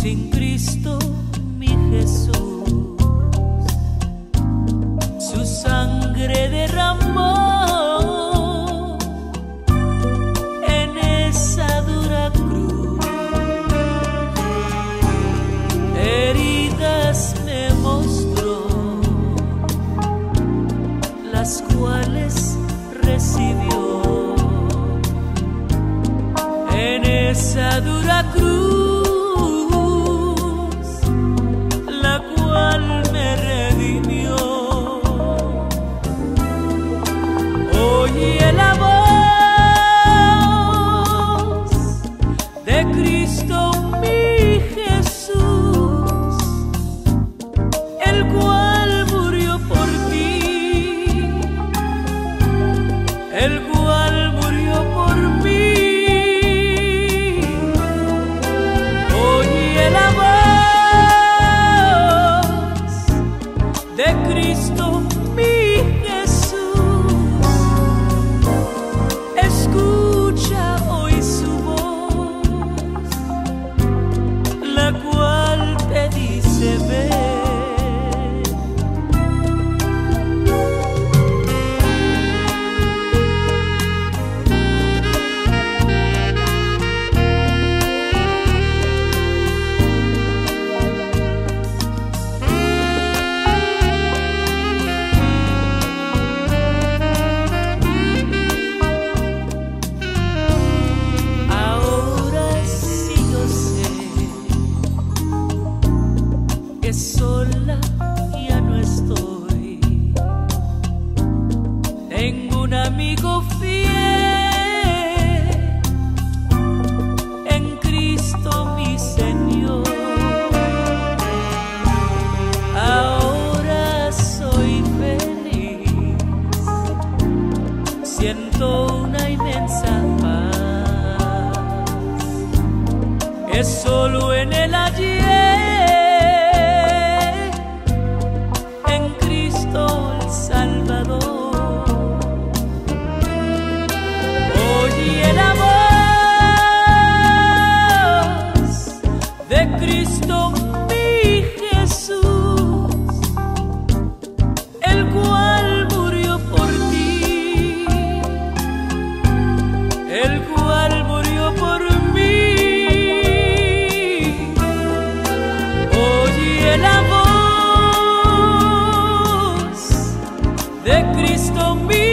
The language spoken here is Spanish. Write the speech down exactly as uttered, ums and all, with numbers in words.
sin Cristo mi Jesús, su sangre derramó en esa dura cruz, heridas me mostró, las cuales recibió en esa dura cruz, la cual me redimió. Oye la voz de Cristo mi Jesús, el cual murió por ti, el cual murió por mí. Oye la voz de Cristo mi Jesús, escucha hoy su voz, la cual te dice ven. Sola ya no estoy, tengo un amigo fiel en Cristo mi Señor. Ahora soy feliz, siento una inmensa paz, es solo en el ayer, Cristo mi Jesús, el cual murió por ti, el cual murió por mí. Oye la voz de Cristo mi